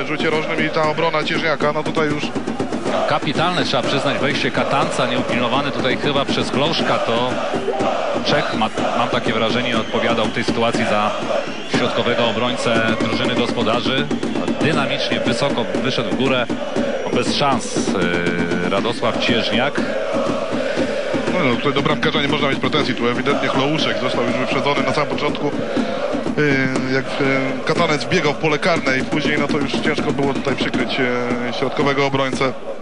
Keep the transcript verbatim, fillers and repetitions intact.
rzucie rożnym i ta obrona Cieżniaka, no tutaj już... Kapitalne, trzeba przyznać, wejście Katanca, nieupilnowane tutaj chyba przez Glouszka, to Czech, ma, mam takie wrażenie, odpowiadał w tej sytuacji za środkowego obrońcę drużyny gospodarzy. Dynamicznie, wysoko wyszedł w górę, bez szans yy, Radosław Cieżniak. No, no tutaj do bramkarza nie można mieć pretensji, tu ewidentnie Glouszek został już wyprzedzony na samym początku. Yy, jak yy, Katanec biegał w pole karne i później, no to już ciężko było tutaj przykryć yy, środkowego obrońcę.